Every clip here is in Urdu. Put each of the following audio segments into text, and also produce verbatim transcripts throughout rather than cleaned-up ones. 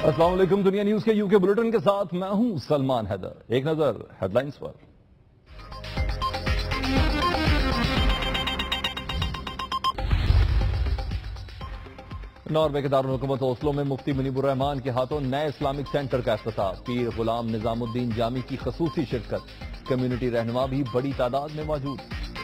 السلام علیکم، دنیا نیوز کے یو کے بلیٹن کے ساتھ میں ہوں سلمان حیدر۔ ایک نظر ہیڈ لائنز پر۔ ناروے کے دارالحکومت اوسلو میں مفتی منیب الرحمان کے ہاتھوں نئے اسلامک سینٹر کا افتتاح، پیر غلام نظام الدین جامی کی خصوصی شرکت، کمیونٹی رہنما بھی بڑی تعداد میں موجود۔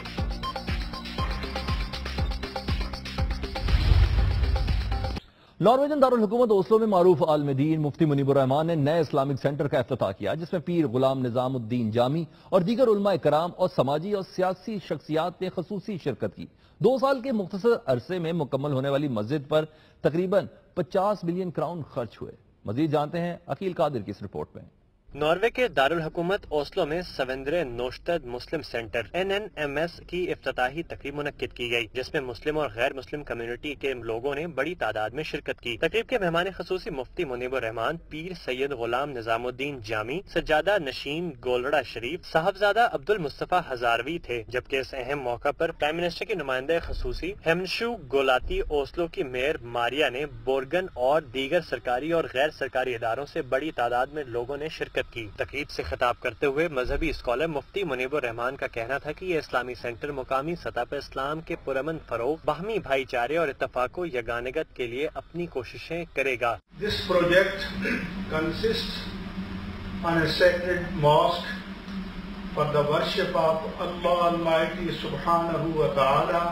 نارویجن دارالحکومت اوسلو میں معروف عالم دین مفتی منیب الرحمان نے نئے اسلامک سینٹر کا افتتاح کیا، جس میں پیر غلام نظام الدین جامی اور دیگر علماء کرام اور سماجی اور سیاسی شخصیات نے خصوصی شرکت کی۔ دو سال کے مختصر عرصے میں مکمل ہونے والی مسجد پر تقریباً پچاس ملین کراؤن خرچ ہوئے۔ مزید جانتے ہیں عقیل قادر کی اس رپورٹ میں۔ ناروے کے دارالحکومت اوسلو میں سوندرے نوشتد Muslim Centre N N M S کی افتتاحی تقریب منعقد کی گئی، جس میں مسلم اور غیر مسلم کمیونٹی کے لوگوں نے بڑی تعداد میں شرکت کی۔ تقریب کے مہمان خصوصی مفتی منیب الرحمان، پیر سید غلام نظام الدین جامی، سجادہ نشین گولڑا شریف، صاحبزادہ عبد المصطفیٰ ہزاروی تھے، جبکہ اس اہم موقع پر پرائم منسٹر کے نمائندہ خصوصی ہیمنشو گولاتی، اوسلو کی میئر ماریا نے بورگن اور دیگر سرکاری اور غیر سرکاری اداروں سے بڑی تعداد میں لوگوں نے شرکت کی۔ تقریب سے خطاب کرتے ہوئے مذہبی اسکالر مفتی منیب الرحمان کا کہنا تھا کہ یہ اسلامی سینٹر مقامی سطح پر اسلام کے پرامن فروغ، باہمی بھائی چارے اور اتفاق و یگانگت کے لیے اپنی کوششیں کرے گا۔ This project consists on a sacred mosque for the worship of Allah Almighty Subhanahu wa Ta'ala,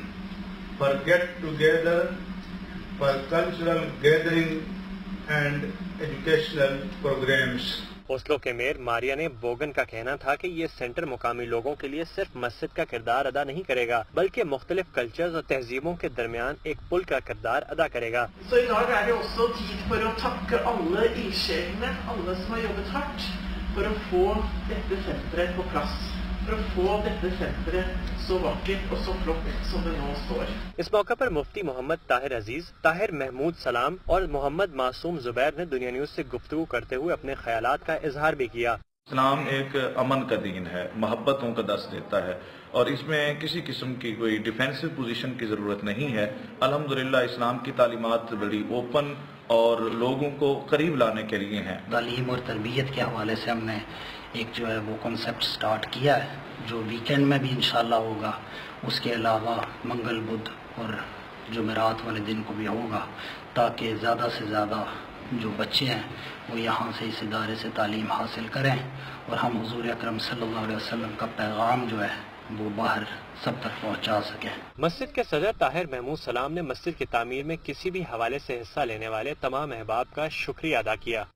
for get together, for cultural gathering and educational programs. Oslo کے میئر ماریا نے بوگن کا کہنا تھا کہ یہ سینٹر مقامی لوگوں کے لیے صرف مسجد کا کردار ادا نہیں کرے gا، بلکہ مختلف کلچرز اور تہذیبوں کے درمیان ایک پل کا کردار ادا کرے گا۔ Så i dag er det også tid for å takke alle ildsjelene, alle som har jobbet hardt for å få dette senteret på plass, for å få dette senteret så vakkert og så flott som det nå står۔ اس موقع پر مفتی محمد طاہر عزیز، طاہر محمود سلام اور محمد معصوم زبیر نے دنیا نیوز سے گفتگو کرتے ہوئے اپنے خیالات کا اظہار بھی کیا۔ اسلام ایک امن کا دین ہے، محبتوں کا درس دیتا ہے، اور اس میں کسی قسم کی کوئی ڈیفینسو پوزیشن کی ضرورت نہیں ہے۔ الحمدللہ اسلام کی تعلیمات بڑی اوپن اور لوگوں کو قریب لانے کے لیے ہیں۔ تعلیم اور تربیت کے حوالے سے ہم نے ایک جو ہے وہ کنسپٹ سٹارٹ کیا ہے، جو ویکینڈ میں بھی انشاءاللہ ہوگا، اس کے علاوہ منگل بدھ اور جمعرات والے دن کو بھی ہوگا، تاکہ زیادہ سے زیادہ جو بچے ہیں وہ یہاں سے اس ادارے سے تعلیم حاصل کریں اور ہم حضور اکرم صلی اللہ علیہ وسلم کا پیغام جو ہے وہ باہر سب تک پہنچا سکیں۔ مسجد کے صدر طاہر محمود سلام نے مسجد کی تعمیر میں کسی بھی حوالے سے حصہ لینے والے تمام احباب کا شکریہ ادا کیا۔